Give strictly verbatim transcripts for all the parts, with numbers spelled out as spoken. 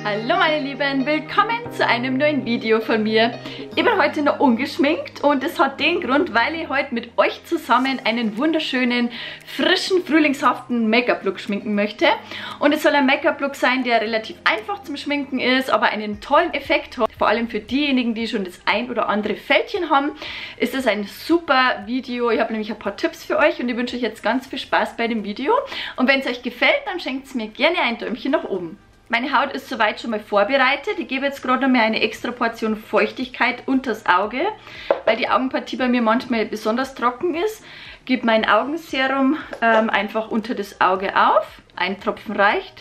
Hallo meine Lieben, willkommen zu einem neuen Video von mir. Ich bin heute noch ungeschminkt und es hat den Grund, weil ich heute mit euch zusammen einen wunderschönen, frischen, frühlingshaften Make-up-Look schminken möchte. Und es soll ein Make-up-Look sein, der relativ einfach zum Schminken ist, aber einen tollen Effekt hat. Vor allem für diejenigen, die schon das ein oder andere Fältchen haben, ist es ein super Video. Ich habe nämlich ein paar Tipps für euch und ich wünsche euch jetzt ganz viel Spaß bei dem Video. Und wenn es euch gefällt, dann schenkt es mir gerne ein Däumchen nach oben. Meine Haut ist soweit schon mal vorbereitet. Ich gebe jetzt gerade noch mal eine extra Portion Feuchtigkeit unters Auge, weil die Augenpartie bei mir manchmal besonders trocken ist. Gebe mein Augenserum ähm, einfach unter das Auge auf. Ein Tropfen reicht.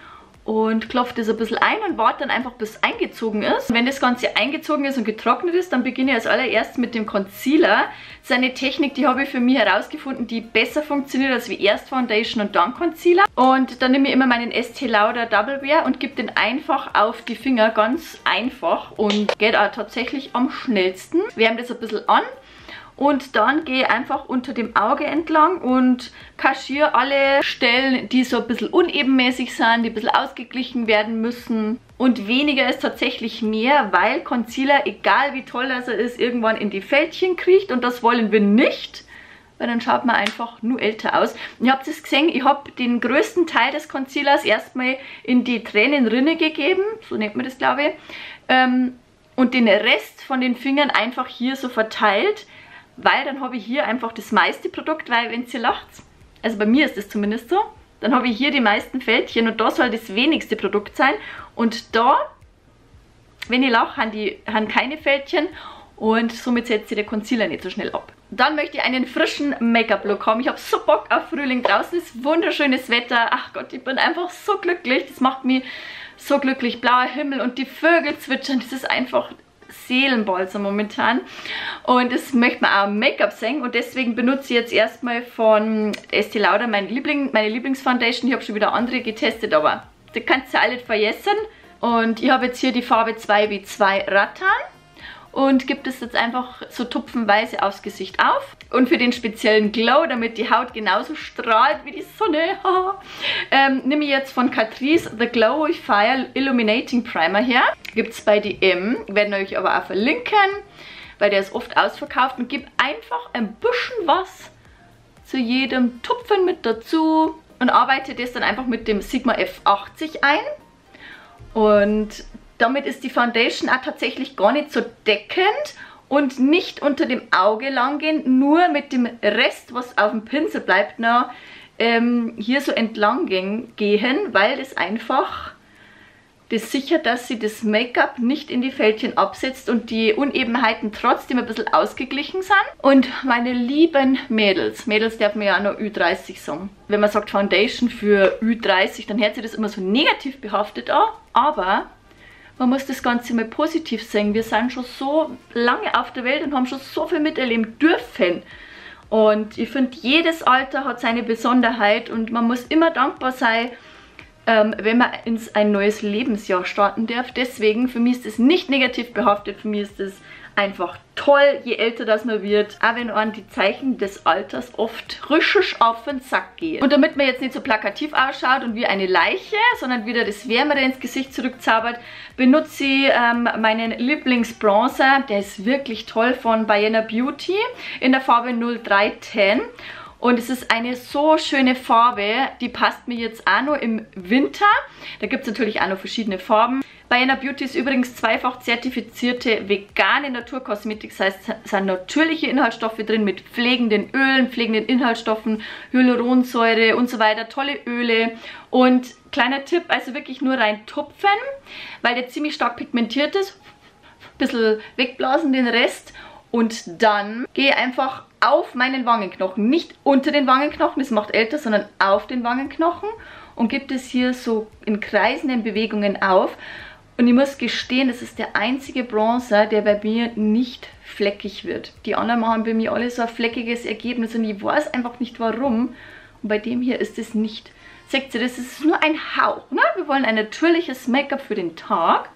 Und klopfe das ein bisschen ein und warte dann einfach, bis es eingezogen ist. Und wenn das Ganze eingezogen ist und getrocknet ist, dann beginne ich als allererstes mit dem Concealer. Das ist eine Technik, die habe ich für mich herausgefunden, die besser funktioniert als wie erst Foundation und dann Concealer. Und dann nehme ich immer meinen Estee Lauder Double Wear und gebe den einfach auf die Finger, ganz einfach und geht auch tatsächlich am schnellsten. Wärme das ein bisschen an. Und dann gehe ich einfach unter dem Auge entlang und kaschiere alle Stellen, die so ein bisschen unebenmäßig sind, die ein bisschen ausgeglichen werden müssen. Und weniger ist tatsächlich mehr, weil Concealer, egal wie toll das er ist, irgendwann in die Fältchen kriecht. Und das wollen wir nicht, weil dann schaut man einfach nur älter aus. Und ihr habt es gesehen, ich habe den größten Teil des Concealers erstmal in die Tränenrinne gegeben, so nennt man das, glaube ich. Ähm, und den Rest von den Fingern einfach hier so verteilt. Weil dann habe ich hier einfach das meiste Produkt, weil wenn ihr lacht, also bei mir ist das zumindest so, dann habe ich hier die meisten Fältchen und da soll das wenigste Produkt sein. Und da, wenn ich lache, haben die haben keine Fältchen und somit setzt sich der Concealer nicht so schnell ab. Dann möchte ich einen frischen Make-up-Look haben. Ich habe so Bock auf Frühling. Draußen ist wunderschönes Wetter. Ach Gott, ich bin einfach so glücklich. Das macht mich so glücklich. Blauer Himmel und die Vögel zwitschern. Das ist einfach Seelenbolzer momentan. Und das möchte man auch Make-up singen. Und deswegen benutze ich jetzt erstmal von Estee Lauder mein Liebling, meine Lieblingsfoundation. Ich habe schon wieder andere getestet, aber da kannst du alle vergessen. Und ich habe jetzt hier die Farbe zwei W zwei Rattan. Und gibt es jetzt einfach so tupfenweise aufs Gesicht auf. Und für den speziellen Glow, damit die Haut genauso strahlt wie die Sonne, ähm, nehme ich jetzt von Catrice The Glow Fire Illuminating Primer her. Gibt es bei D M, werden euch aber auch verlinken, weil der ist oft ausverkauft. Und gebe einfach ein bisschen was zu jedem Tupfen mit dazu und arbeite das dann einfach mit dem Sigma F achtzig ein. Und damit ist die Foundation auch tatsächlich gar nicht so deckend und nicht unter dem Auge lang gehen, nur mit dem Rest, was auf dem Pinsel bleibt, noch ähm, hier so entlang gehen, weil das einfach das sichert, dass sie das Make-up nicht in die Fältchen absetzt und die Unebenheiten trotzdem ein bisschen ausgeglichen sind. Und meine lieben Mädels, Mädels darf man ja auch noch Ü dreißig sagen. Wenn man sagt Foundation für Ü dreißig, dann hört sich das immer so negativ behaftet an, aber man muss das Ganze mal positiv sehen. Wir sind schon so lange auf der Welt und haben schon so viel miterleben dürfen. Und ich finde, jedes Alter hat seine Besonderheit und man muss immer dankbar sein, ähm, wenn man ins ein neues Lebensjahr starten darf. Deswegen, für mich ist das nicht negativ behaftet, für mich ist das einfach toll, je älter das man wird, auch wenn an die Zeichen des Alters oft richtig auf den Sack gehen. Und damit man jetzt nicht so plakativ ausschaut und wie eine Leiche, sondern wieder das Wärmere ins Gesicht zurückzaubert, benutze ich ähm, meinen Lieblingsbronzer, der ist wirklich toll, von Bienna Beauty in der Farbe null drei zehn. Und es ist eine so schöne Farbe, die passt mir jetzt auch nur im Winter. Da gibt es natürlich auch noch verschiedene Farben. Bienna Beauty ist übrigens zweifach zertifizierte vegane Naturkosmetik. Das heißt, es sind natürliche Inhaltsstoffe drin mit pflegenden Ölen, pflegenden Inhaltsstoffen, Hyaluronsäure und so weiter. Tolle Öle. Und kleiner Tipp, also wirklich nur rein tupfen, weil der ziemlich stark pigmentiert ist. Ein bisschen wegblasen den Rest. Und dann gehe einfach auf meinen Wangenknochen, nicht unter den Wangenknochen, das macht älter, sondern auf den Wangenknochen und gebe das hier so in kreisenden Bewegungen auf. Und ich muss gestehen, das ist der einzige Bronzer, der bei mir nicht fleckig wird. Die anderen haben bei mir alle so ein fleckiges Ergebnis und ich weiß einfach nicht warum. Und bei dem hier ist es nicht. Seht ihr, das ist nur ein Hauch. Ne? Wir wollen ein natürliches Make-up für den Tag.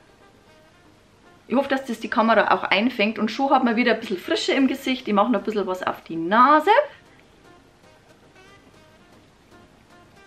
Ich hoffe, dass das die Kamera auch einfängt und schon hat man wieder ein bisschen Frische im Gesicht. Ich mache noch ein bisschen was auf die Nase.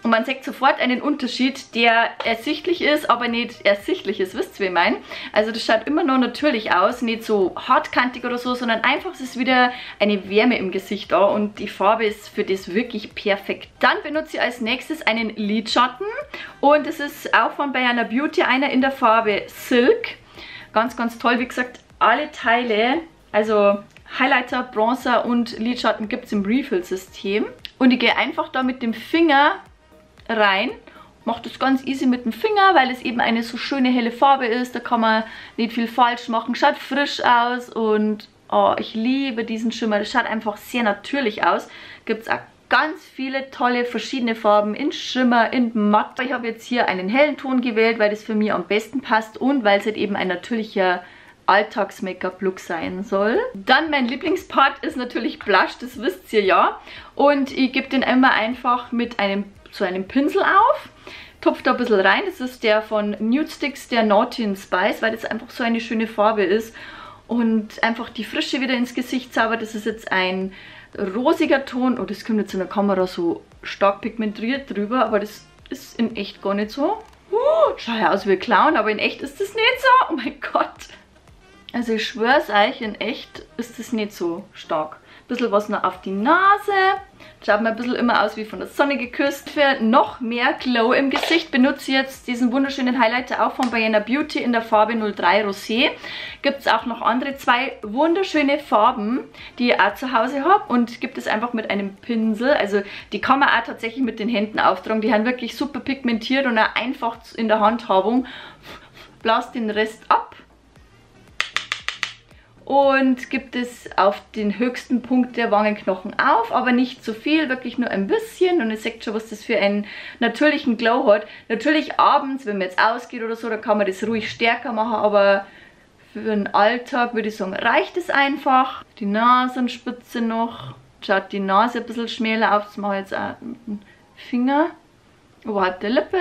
Und man sieht sofort einen Unterschied, der ersichtlich ist, aber nicht ersichtlich ist. Wisst ihr, wie ich meine? Also das schaut immer noch natürlich aus, nicht so hartkantig oder so, sondern einfach es ist wieder eine Wärme im Gesicht da und die Farbe ist für das wirklich perfekt. Dann benutze ich als nächstes einen Lidschatten und es ist auch von Bayana Beauty einer in der Farbe Silk. Ganz, ganz toll. Wie gesagt, alle Teile, also Highlighter, Bronzer und Lidschatten gibt es im Refill-System. Und ich gehe einfach da mit dem Finger rein, mache das ganz easy mit dem Finger, weil es eben eine so schöne helle Farbe ist. Da kann man nicht viel falsch machen, schaut frisch aus und oh, ich liebe diesen Schimmer. Das schaut einfach sehr natürlich aus. Gibt es auch ganz viele tolle verschiedene Farben in Schimmer, in Matt. Ich habe jetzt hier einen hellen Ton gewählt, weil das für mich am besten passt und weil es halt eben ein natürlicher Alltags-Make-up-Look sein soll. Dann mein Lieblingspart ist natürlich Blush, das wisst ihr ja. Und ich gebe den immer einfach mit einem, so einem Pinsel auf. Tupfe da ein bisschen rein. Das ist der von Nude Sticks, der Naughty and Spice, weil das einfach so eine schöne Farbe ist. Und einfach die Frische wieder ins Gesicht zaubert. Das ist jetzt ein rosiger Ton. Oh, das kommt jetzt in der Kamera so stark pigmentiert drüber, aber das ist in echt gar nicht so. Uh, schaut ja aus wie ein Clown, aber in echt ist das nicht so. Oh mein Gott. Also ich schwöre es euch, in echt ist das nicht so stark. Ein bisschen was noch auf die Nase. Schaut mir ein bisschen immer aus wie von der Sonne geküsst. Für noch mehr Glow im Gesicht benutze ich jetzt diesen wunderschönen Highlighter auch von Bayana Beauty in der Farbe null drei Rosé. Gibt es auch noch andere zwei wunderschöne Farben, die ich auch zu Hause habe. Und gibt es einfach mit einem Pinsel. Also die kann man auch tatsächlich mit den Händen auftragen. Die haben wirklich super pigmentiert und auch einfach in der Handhabung. Blas den Rest ab. Und gibt es auf den höchsten Punkt der Wangenknochen auf, aber nicht zu viel, wirklich nur ein bisschen. Und ihr seht schon, was das für einen natürlichen Glow hat. Natürlich abends, wenn man jetzt ausgeht oder so, da kann man das ruhig stärker machen, aber für den Alltag würde ich sagen, reicht es einfach. Die Nasenspitze noch. Schaut die Nase ein bisschen schmäler auf, das mache ich jetzt auch mit dem Finger. Oberhalb der Lippe.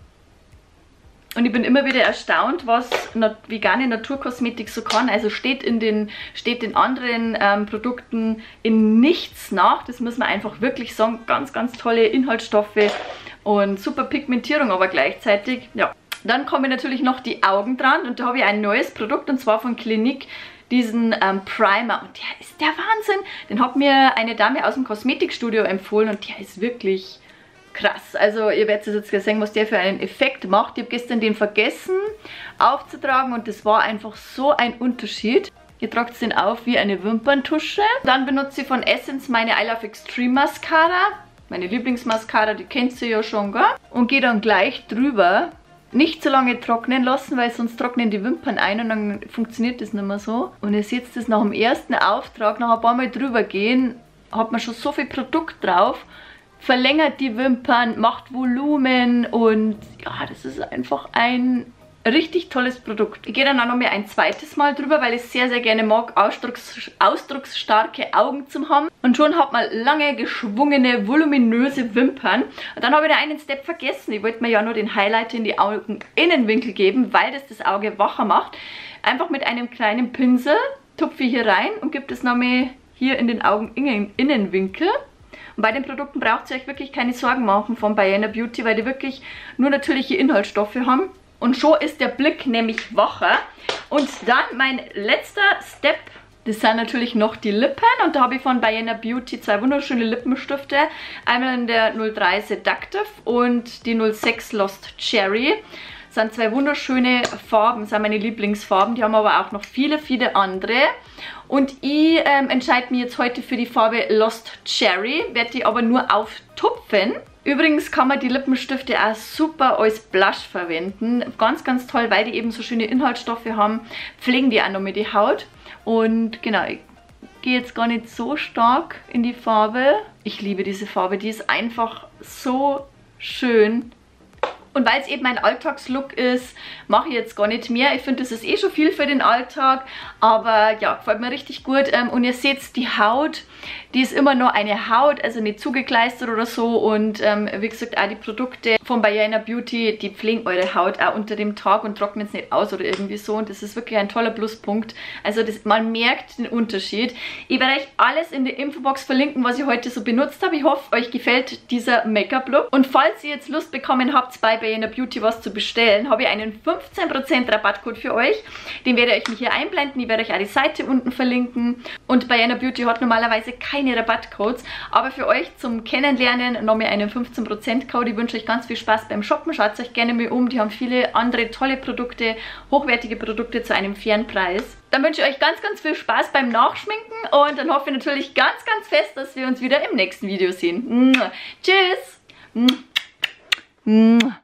Und ich bin immer wieder erstaunt, was vegane Naturkosmetik so kann. Also steht in den, steht den anderen ähm, Produkten in nichts nach. Das muss man einfach wirklich sagen. Ganz, ganz tolle Inhaltsstoffe und super Pigmentierung, aber gleichzeitig, ja. Dann kommen natürlich noch die Augen dran und da habe ich ein neues Produkt und zwar von Clinique. Diesen ähm, Primer. Und der ist der Wahnsinn. Den hat mir eine Dame aus dem Kosmetikstudio empfohlen und der ist wirklich krass. Also ihr werdet jetzt sehen, was der für einen Effekt macht. Ich habe gestern den vergessen aufzutragen und das war einfach so ein Unterschied. Ihr tragt den auf wie eine Wimperntusche. Dann benutze ich von Essence meine I Love Extreme Mascara. Meine Lieblingsmascara, die kennt ihr ja schon, gell? Und gehe dann gleich drüber. Nicht so lange trocknen lassen, weil sonst trocknen die Wimpern ein und dann funktioniert das nicht mehr so. Und ihr seht das nach dem ersten Auftrag, nach ein paar Mal drüber gehen, hat man schon so viel Produkt drauf. Verlängert die Wimpern, macht Volumen und ja, das ist einfach ein richtig tolles Produkt. Ich gehe dann auch noch mal ein zweites Mal drüber, weil ich es sehr, sehr gerne mag, ausdrucks, ausdrucksstarke Augen zu haben. Und schon hat man lange, geschwungene, voluminöse Wimpern. Und dann habe ich da einen Step vergessen. Ich wollte mir ja nur den Highlighter in die Augeninnenwinkel geben, weil das das Auge wacher macht. Einfach mit einem kleinen Pinsel tupfe ich hier rein und gebe das nochmal hier in den Augeninnenwinkel. Und bei den Produkten braucht ihr euch wirklich keine Sorgen machen von Bayana Beauty, weil die wirklich nur natürliche Inhaltsstoffe haben. Und schon ist der Blick nämlich wacher. Und dann mein letzter Step, das sind natürlich noch die Lippen. Und da habe ich von Bayana Beauty zwei wunderschöne Lippenstifte. Einmal in der null drei Seductive und die null sechs Lost Cherry. Das sind zwei wunderschöne Farben, das sind meine Lieblingsfarben. Die haben aber auch noch viele, viele andere. Und ich ähm, entscheide mich jetzt heute für die Farbe Lost Cherry, werde die aber nur auftupfen. Übrigens kann man die Lippenstifte auch super als Blush verwenden. Ganz, ganz toll, weil die eben so schöne Inhaltsstoffe haben, pflegen die auch noch mit die Haut. Und genau, ich gehe jetzt gar nicht so stark in die Farbe. Ich liebe diese Farbe, die ist einfach so schön. Und weil es eben ein Alltagslook ist, mache ich jetzt gar nicht mehr. Ich finde, das ist eh schon viel für den Alltag. Aber ja, gefällt mir richtig gut. Und ihr seht, die Haut, Die ist immer nur eine Haut, also nicht zugekleistert oder so. Und ähm, wie gesagt, auch die Produkte von Bayana Beauty, die pflegen eure Haut auch unter dem Tag und trocknen es nicht aus oder irgendwie so. Und das ist wirklich ein toller Pluspunkt. Also das, man merkt den Unterschied. Ich werde euch alles in der Infobox verlinken, was ich heute so benutzt habe. Ich hoffe, euch gefällt dieser Make-up-Look. Und falls ihr jetzt Lust bekommen habt, bei Bayana Beauty was zu bestellen, habe ich einen fünfzehn Prozent Rabattcode für euch. Den werde ich euch hier einblenden. Ich werde euch auch die Seite unten verlinken. Und Bayana Beauty hat normalerweise keine Rabattcodes. Aber für euch zum Kennenlernen noch mal einen fünfzehn Prozent Code. Ich wünsche euch ganz viel Spaß beim Shoppen. Schaut euch gerne mal um. Die haben viele andere tolle Produkte, hochwertige Produkte zu einem fairen Preis. Dann wünsche ich euch ganz, ganz viel Spaß beim Nachschminken. Und dann hoffe ich natürlich ganz, ganz fest, dass wir uns wieder im nächsten Video sehen. Tschüss!